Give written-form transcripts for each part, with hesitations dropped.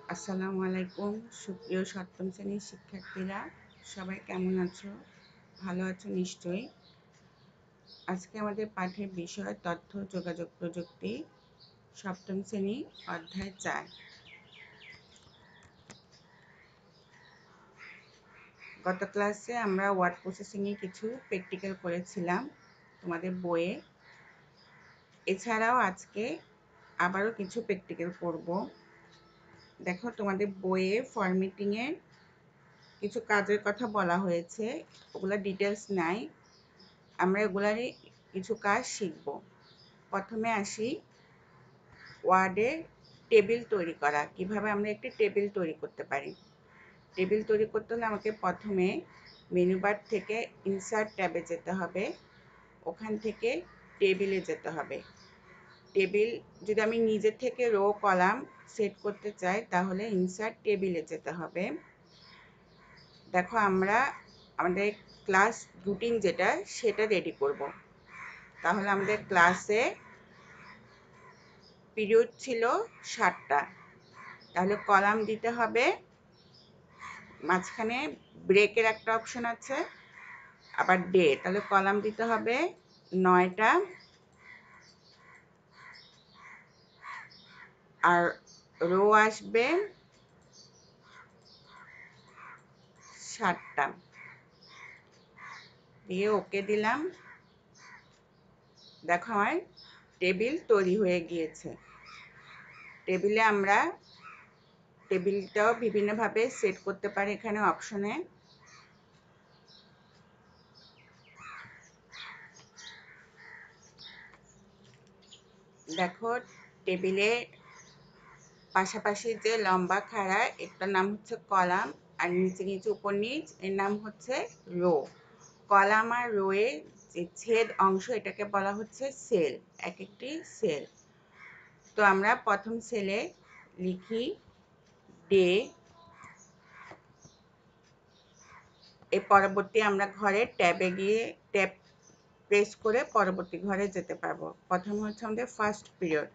আসসালামু আলাইকুম সুপ্রিয় সপ্তম শ্রেণীর শিক্ষার্থীরা, সবাই কেমন আছো? ভালো আছো নিশ্চয়ই। আজকে আমাদের পাঠের বিষয় তথ্য যোগাযোগ প্রযুক্তি, সপ্তম শ্রেণী, অধ্যায় 4। গত ক্লাসে আমরা ওয়ার্ড প্রসেসিংয়ে কিছু প্র্যাকটিক্যাল করেছিলাম তোমাদের বইয়ে। এছাড়াও আজকে আবারও কিছু প্র্যাকটিক্যাল করব। দেখো, তোমাদের বইয়ে ফরম্যাটিংয়ের কিছু কাজের কথা বলা হয়েছে, ওগুলো ডিটেলস নাই। আমরা এগুলারই কিছু কাজ শিখব। প্রথমে আসি ওয়ার্ডে টেবিল তৈরি করা। কিভাবে আমরা একটি টেবিল তৈরি করতে পারি। টেবিল তৈরি করতে হলে আমাকে প্রথমে মেনু বার থেকে ইনসার্ট ট্যাবে যেতে হবে, ওখান থেকে টেবিলে যেতে হবে। টেবিল যদি আমি নিজে থেকে রো কলাম সেট করতে চাই তাহলে ইনসার্ট টেবিলে যেতে হবে। দেখো, আমরা আমাদের ক্লাস রুটিন যেটা সেটা রেডি করব। তাহলে আমাদের ক্লাসে পিরিয়ড ছিল 7টা, তাহলে কলাম দিতে হবে। মাঝখানে ব্রেকের একটা অপশন আছে, আবার ডে, তাহলে কলাম দিতে হবে 9টা, আর রো আসবে 7টা। দিয়ে ওকে দিলাম। দেখো, আমার টেবিল তৈরি হয়ে গিয়েছে। টেবিলে আমরা টেবিলটাও বিভিন্নভাবে সেট করতে পারি। এখানে অপশনে দেখো, টেবিলে পাশাপাশি যে লম্বা খাড়া এটার নাম হচ্ছে কলাম, আর নিচে নিচে উপর নিচ এর নাম হচ্ছে রো। কলাম আর রো এর যে ছেদ অংশ এটাকে বলা হচ্ছে সেল, এক একটি সেল। তো আমরা প্রথম সেলে লিখি ডে, এর পরবর্তী আমরা ঘরে ট্যাবে গিয়ে ট্যাব প্রেস করে পরবর্তী ঘরে যেতে পারবো। প্রথম হচ্ছে আমাদের ফার্স্ট পিরিয়ড।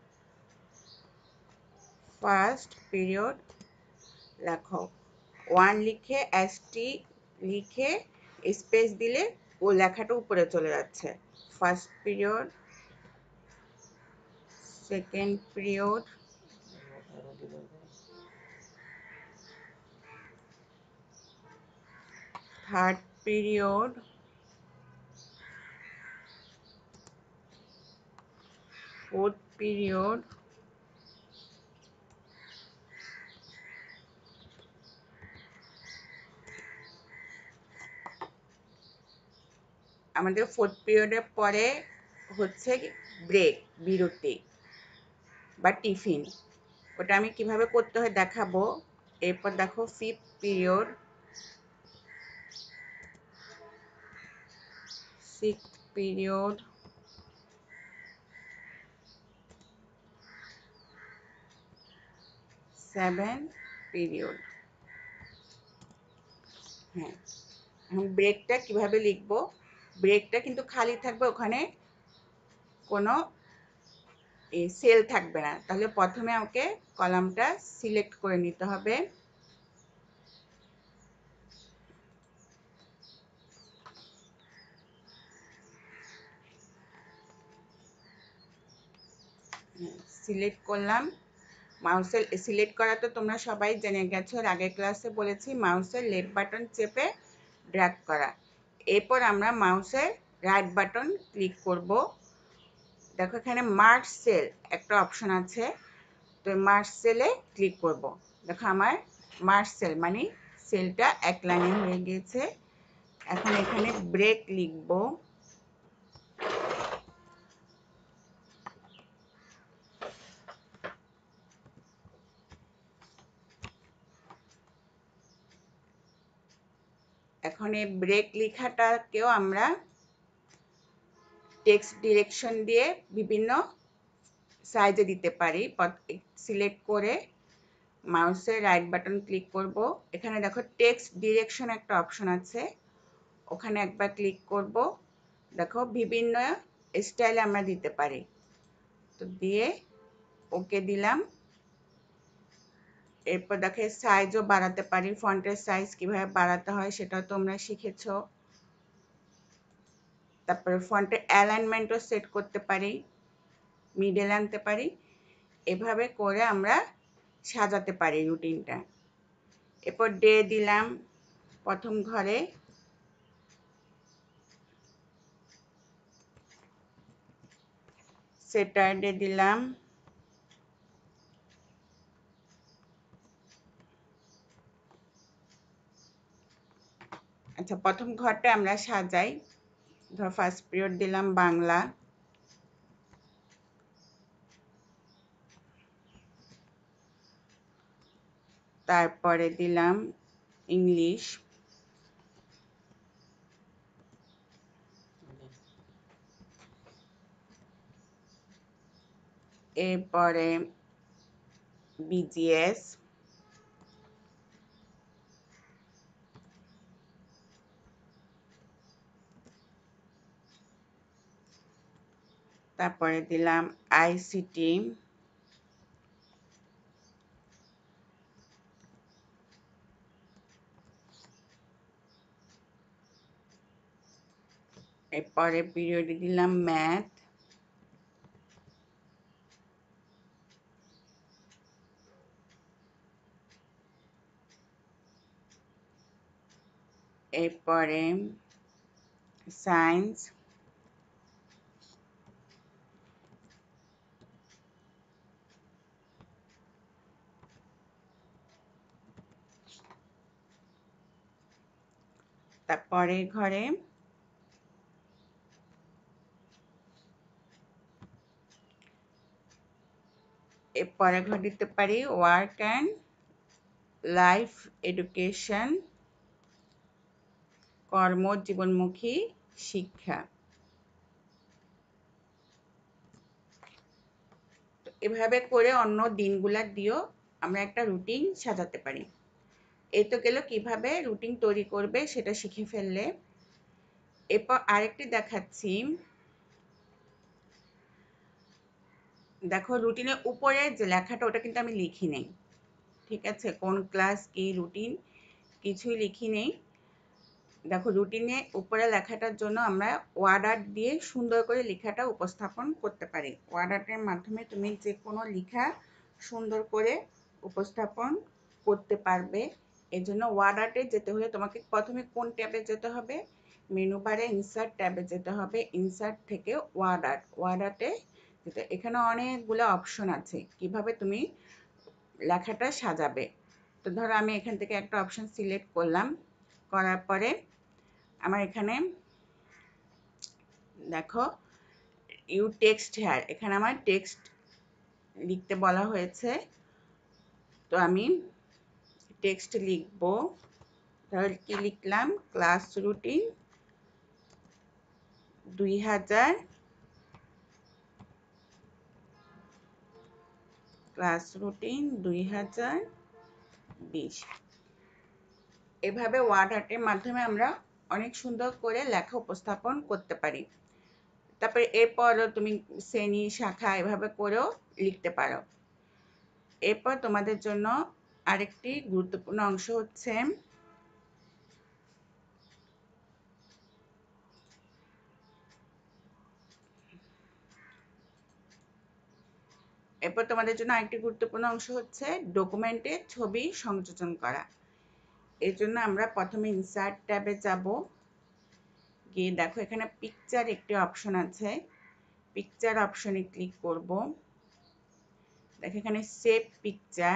ফার্স্ট পিরিয়ড লেখো, 1 লিখে এসটি লিখে স্পেস দিলে ও লেখাটা উপরে চলে যাচ্ছে। First period, second period, third period, fourth period, আমাদের ফোর্থ পিরিয়ডের পরে হচ্ছে ব্রেক, বিরতি বা টিফিন। ওটা আমি কিভাবে করতে হয় দেখাবো। এরপর দেখো fifth period, sixth period, seventh period. হ্যাঁ, এখন ব্রেকটা কিভাবে লিখবো। ব্রেকটা কিন্তু খালি থাকবে, ওখানে কোনো সেল থাকবে না। তাহলে প্রথমে আমাকে কলামটা সিলেক্ট করে নিতে হবে। সিলেক্ট করলাম। মাউসের সিলেক্ট করা তো তোমরা সবাই জেনে গেছো, আগের ক্লাসে বলেছি মাউসের লেফট বাটন চেপে ড্র্যাগ করা। এরপর আমরা মাউসের রাইট বাটন ক্লিক করব। দেখো, এখানে মার্জ সেল একটা অপশন আছে, তো মার্জ সেলে ক্লিক করব। দেখো, আমার মার্জ সেল মানে সেলটা এক লাইনে হয়ে গিয়েছে। এখন এখানে ব্রেক লিখব। এখন এই ব্রেক লেখাটাকেও আমরা টেক্সট ডিরেকশন দিয়ে বিভিন্ন সাইজে দিতে পারি। সিলেক্ট করে মাউসের রাইট বাটন ক্লিক করব। এখানে দেখো টেক্সট ডিরেকশন একটা অপশন আছে, ওখানে একবার ক্লিক করব। দেখো, বিভিন্ন স্টাইলে আমরা দিতে পারি। তো দিয়ে ওকে দিলাম। এরপর দেখো সাইজও বাড়াতে পারি, ফন্টের সাইজ কিভাবে বাড়াতে হয় সেটাও তোমরা শিখেছো। তারপরে ফন্টের অ্যালাইনমেন্টও সেট করতে পারি, মিডল আনতে পারি। এভাবে করে আমরা সাজাতে পারি রুটিনটা। এরপর ডে দিলাম প্রথম ঘরে, স্যাটারডে দিলাম, আচ্ছা প্রথম ঘরটা আমরা সাজাই। ধর ফার্স্ট পিরিয়ড দিলাম বাংলা, তারপরে দিলাম ইংলিশ, এরপরে বিজিএস, তারপরে দিলাম আইসিটি, এরপরে পিরিয়ডে দিলাম ম্যাথ, এরপরে সায়েন্স, তারপরে ঘরে এরপরে ঘর দিতে পারি ওয়ার্ক অ্যান্ড লাইফ এডুকেশন, কর্ম জীবনমুখী শিক্ষা। এভাবে করে অন্য দিনগুলা দিয়েও আমরা একটা রুটিন সাজাতে পারি। এই তো গেল কিভাবে রুটিন তৈরি করবে সেটা শিখে ফেললে। এরপর আরেকটি দেখাচ্ছি, দেখো রুটিনের উপরে যে লেখাটা ওটা কিন্তু আমি লিখি নেই, ঠিক আছে? কোন ক্লাস কি রুটিন কিছুই লিখি নেই। দেখো রুটিনে উপরে লেখাটার জন্য আমরা ওয়ার্ড আর্ট দিয়ে সুন্দর করে লেখাটা উপস্থাপন করতে পারি। ওয়ার্ড আর্টের মাধ্যমে তুমি যে কোনো লেখা সুন্দর করে উপস্থাপন করতে পারবে। এর জন্য ওয়ার্ড আর্টে যেতে হলে তোমাকে প্রথমে কোন ট্যাবে যেতে হবে? মেনু বারে ইনসার্ট ট্যাবে যেতে হবে। ইনসার্ট থেকে ওয়ার্ড আর্ট, ওয়ার্ড আর্টে যেতে, এখানে অনেকগুলো অপশন আছে কিভাবে তুমি লেখাটা সাজাবে। তো ধরো আমি এখান থেকে একটা অপশন সিলেক্ট করলাম, করার পরে আমার এখানে দেখো ইউ টেক্সট হেয়ার, এখানে আমার টেক্সট লিখতে বলা হয়েছে। তো আমি টেক্সট লিখব। তাহলে কি লিখলাম? Class routine 2000, class routine 2020। এভাবে ওয়ার্ড আর্টের মাধ্যমে আমরা অনেক সুন্দর করে লেখা উপস্থাপন করতে পারি। তারপরে এরপরও তুমি শ্রেণী শাখা এভাবে করেও লিখতে পারো। এরপর তোমাদের জন্য আরেকটি গুরুত্বপূর্ণ অংশ হচ্ছে এরপর তোমাদের জন্য আরেকটি গুরুত্বপূর্ণ অংশ হচ্ছে ডকুমেন্টে ছবি সংযোজন করা। এর জন্য আমরা প্রথমে ইনসার্ট ট্যাবে যাব, গিয়ে দেখো এখানে পিকচার একটি অপশন আছে, পিকচার অপশনে ক্লিক করব। দেখো এখানে সেভ পিকচার,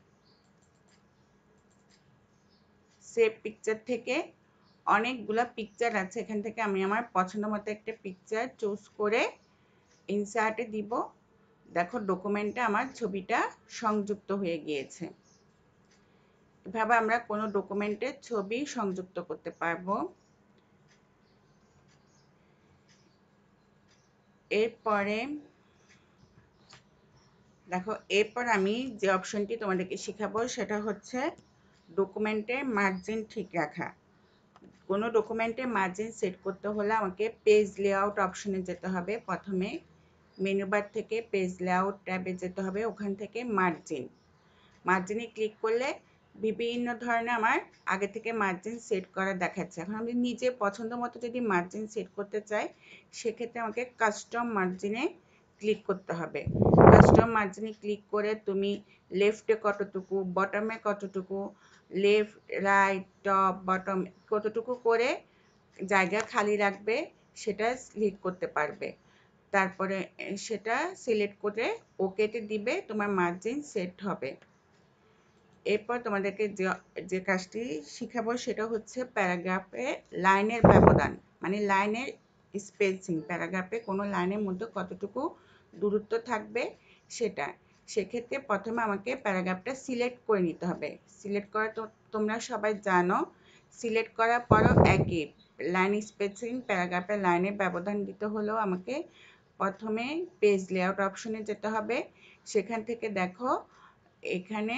সেভ পিকচার থেকে অনেকগুলা পিকচার আছে, এখান থেকে আমি আমার পছন্দ মতো একটা পিকচার চুজ করে ইনসার্টে দিব। দেখো ডকুমেন্টে আমার ছবিটা সংযুক্ত হয়ে গিয়েছে। এভাবে আমরা কোনো ডকুমেন্টের ছবি সংযুক্ত করতে পারবো। এরপরে দেখো এরপর আমি যে অপশনটি তোমাদেরকে শেখাবো সেটা হচ্ছে ডকুমেন্টের মার্জিন ঠিক রাখা। কোনো ডকুমেন্টের মার্জিন সেট করতে হলে আমাকে পেজ লেআউট অপশনে যেতে হবে। প্রথমে মেনু বার থেকে পেজ লেআউট ট্যাবে যেতে হবে, ওখান থেকে মার্জিন, মার্জিনে ক্লিক করলে বিভিন্ন ধরনের আমার আগে থেকে মার্জিন সেট করা দেখাচ্ছে। এখন আমি নিজে পছন্দ মতো যদি মার্জিন সেট করতে চাই, সেক্ষেত্রে আমাকে কাস্টম মার্জিনে ক্লিক করতে হবে। কাস্টম মার্জিনে ক্লিক করে তুমি লেফটে কতটুকু, বটমে কতটুকু, লেফট, রাইট, টপ, বটম কতটুকু করে জায়গা খালি রাখবে সেটা ক্লিক করতে পারবে। তারপরে সেটা সিলেক্ট করে ওকেতে দিবে, তোমার মার্জিন সেট হবে। এরপর তোমাদেরকে যে কাজটি শিখাবো সেটা হচ্ছে প্যারাগ্রাফে লাইনের ব্যবধান, মানে লাইনের স্পেসিং, প্যারাগ্রাফে কোনো লাইনের মধ্যে কতটুকু দূরত্ব থাকবে সেটা। সেক্ষেত্রে প্রথমে আমাকে প্যারাগ্রাফটা সিলেক্ট করে নিতে হবে। সিলেক্ট করা তো তোমরা সবাই জানো। সিলেক্ট করার পরও একই লাইন স্পেসিং, প্যারাগ্রাফে লাইনের ব্যবধান দিতে হলেও আমাকে প্রথমে পেজ লেআউট অপশনে যেতে হবে। সেখান থেকে দেখো এখানে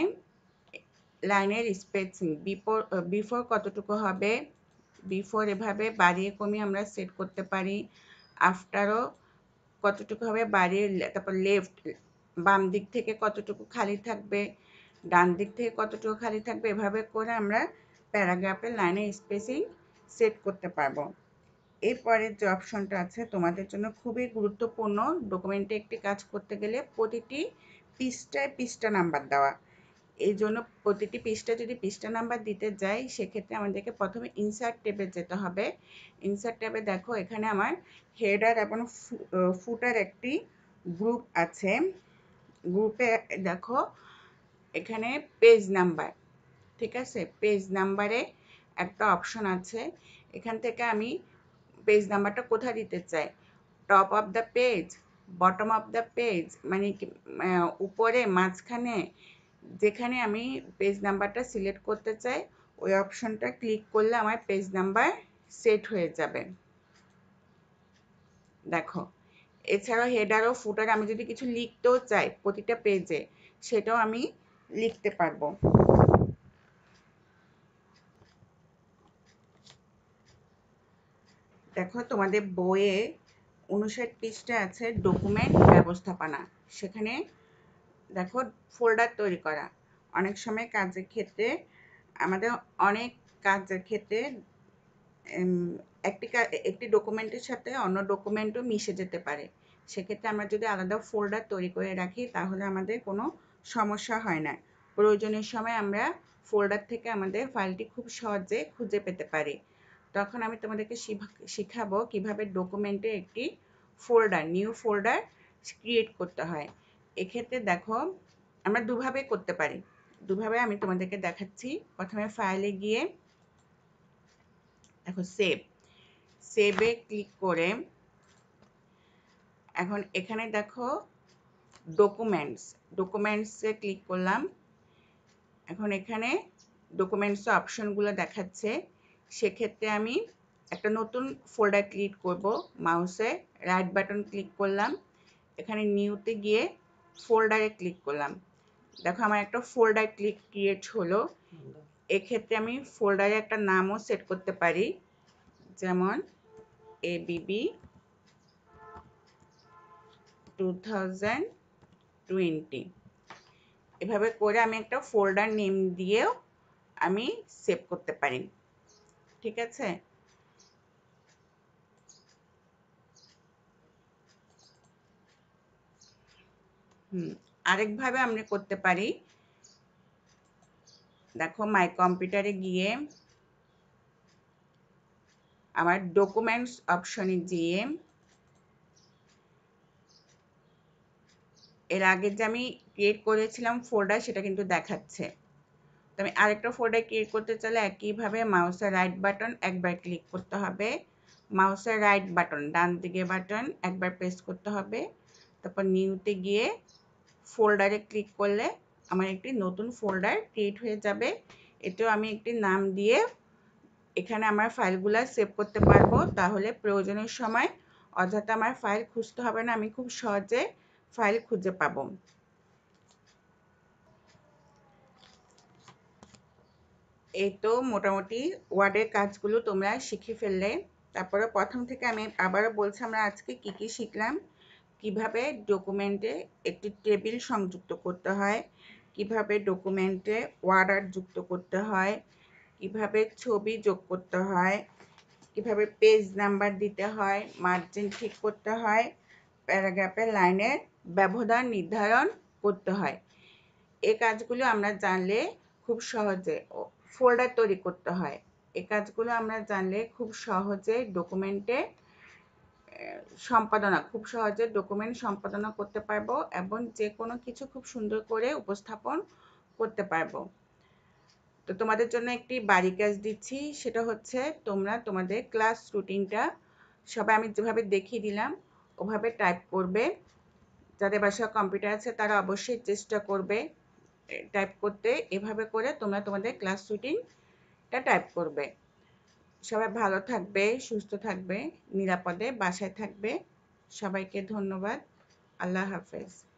লাইনের স্পেসিং বিফোর কতটুকু হবে, বিফোর এভাবে বাড়িয়ে কমিয়ে আমরা সেট করতে পারি। আফটারও কতটুকু হবে বাড়িয়ে, তারপর লেফট বাম দিক থেকে কতটুকু খালি থাকবে, ডান দিক থেকে কতটুকু খালি থাকবে, এভাবে করে আমরা প্যারাগ্রাফের লাইনের স্পেসিং সেট করতে পারবো। এরপরের যে অপশনটা আছে তোমাদের জন্য খুবই গুরুত্বপূর্ণ, ডকুমেন্টে একটি কাজ করতে গেলে প্রতিটি পৃষ্ঠায় পৃষ্ঠা নাম্বার দেওয়া। এই জন্য প্রতিটি পৃষ্ঠা যদি পৃষ্ঠা নাম্বার দিতে যাই, সেক্ষেত্রে আমাদেরকে প্রথমে ইনসার্ট ট্যাবে যেতে হবে। ইনসার্ট ট্যাবে দেখো এখানে আমার হেডার এবং ফুটার একটি গ্রুপ আছে। গ্রুপে দেখো এখানে পেজ নাম্বার, ঠিক আছে, পেজ নাম্বারে একটা অপশন আছে। এখান থেকে আমি পেজ নাম্বারটা কোথায় দিতে চাই, top of the page, bottom of the page, মানে উপরে, মাঝখানে, যেখানে আমি পেজ নাম্বারটা সিলেক্ট করতে চাই ওই অপশনটা ক্লিক করলে আমার পেজ নাম্বার সেট হয়ে যাবে। দেখো এছাড়াও হেডার ও ফুটার আমি যদি কিছু লিখতেও চাই প্রতিটা পেজে, সেটাও আমি লিখতে পারবো। দেখো তোমাদের বইয়ে 59 পৃষ্ঠা আছে ডকুমেন্ট ব্যবস্থাপনা। সেখানে দেখো ফোল্ডার তৈরি করা। অনেক সময় কাজের ক্ষেত্রে আমাদের অনেক কাজের ক্ষেত্রে একটি ডকুমেন্টের সাথে অন্য ডকুমেন্টও মিশে যেতে পারে। সেক্ষেত্রে আমরা যদি আলাদা ফোল্ডার তৈরি করে রাখি তাহলে আমাদের কোনো সমস্যা হয় না। প্রয়োজনের সময় আমরা ফোল্ডার থেকে আমাদের ফাইলটি খুব সহজে খুঁজে পেতে পারি। তখন আমি তোমাদেরকে শিখাবো কিভাবে ডকুমেন্টে একটি ফোল্ডার, নিউ ফোল্ডার ক্রিয়েট করতে হয়। এক্ষেত্রে দেখো আমরা দুভাবে করতে পারি। দুভাবে আমি তোমাদেরকে দেখাচ্ছি। প্রথমে ফাইলে গিয়ে দেখো সেভে ক্লিক করে এখন এখানে দেখো ডকুমেন্টসে ক্লিক করলাম। এখন এখানে ডকুমেন্টস অপশনগুলো দেখাচ্ছে। সেক্ষেত্রে আমি একটা নতুন ফোল্ডার ক্রিয়েট করব। মাউসে রাইট বাটন ক্লিক করলাম, এখানে নিউতে গিয়ে ফোল্ডারে ক্লিক করলাম। দেখো আমার একটা ফোল্ডার ক্রিয়েট হলো। এক্ষেত্রে আমি ফোল্ডারে একটা নামও সেট করতে পারি, যেমন ABB 2020। এভাবে করে আমি একটা ফোল্ডার নেম দিয়েও আমি সেভ করতে পারি, ঠিক আছে। আরেকভাবে আমরা করতে পারি। দেখো মাই কম্পিউটারে গিয়ে আমার ডকুমেন্টস অপশনে গিয়ে এর আগে যে আমি ক্রিয়েট করেছিলাম ফোল্ডার সেটা কিন্তু দেখাচ্ছে। তো আমি আরেকটা ফোল্ডার ক্রিয়েট করতে চাইলে একইভাবে মাউসের রাইট বাটন একবার ক্লিক করতে হবে, মাউসের রাইট বাটন ডান দিকে বাটন একবার প্রেস করতে হবে, তারপর নিউতে গিয়ে ফোল্ডারে ক্লিক করলে আমার একটি নতুন ফোল্ডার ক্রিয়েট হয়ে যাবে। এতেও আমি একটি নাম দিয়ে এখানে আমার ফাইলগুলো সেভ করতে পারবো। তাহলে প্রয়োজনের সময় অযথা আমার ফাইল খুঁজতে হবে না, আমি খুব সহজে ফাইল খুঁজে পাবো। এই তো মোটামুটি ওয়ার্ডের কাজগুলো তোমরা শিখে ফেললে। তারপরে প্রথম থেকে আমি আবারও বলছি আমরা আজকে কি কি শিখলাম। কিভাবে ডকুমেন্টে একটি টেবিল সংযুক্ত করতে হয়, কিভাবে ডকুমেন্টে ওয়ার্ডার যুক্ত করতে হয়, কিভাবে ছবি যোগ করতে হয়, কিভাবে পেজ নাম্বার দিতে হয়, মার্জিন ঠিক করতে হয়, প্যারাগ্রাফের লাইনের ব্যবধান নির্ধারণ করতে হয়। এই কাজগুলো আমরা জানলে খুব সহজে ফোল্ডার তৈরি করতে হয়। এই কাজগুলো আমরা জানলে খুব সহজে খুব সহজে ডকুমেন্ট সম্পাদনা করতে পারবো এবং যে কোনো কিছু খুব সুন্দর করে উপস্থাপন করতে পারবো। তো তোমাদের জন্য একটি বাড়ি কাজ দিচ্ছি, সেটা হচ্ছে তোমরা তোমাদের ক্লাস রুটিনটা সবাই আমি যেভাবে দেখিয়ে দিলাম ওভাবে টাইপ করবে। যাদের বাসায় কম্পিউটার আছে তারা অবশ্যই চেষ্টা করবে টাইপ করতে। এভাবে করে তোমরা তোমাদের ক্লাস রুটিনটা টাইপ করবে। সবাই ভালো থাকবে, সুস্থ থাকবে, নিরাপদে বাসায় থাকবে। সবাইকে ধন্যবাদ। আল্লাহ হাফেজ।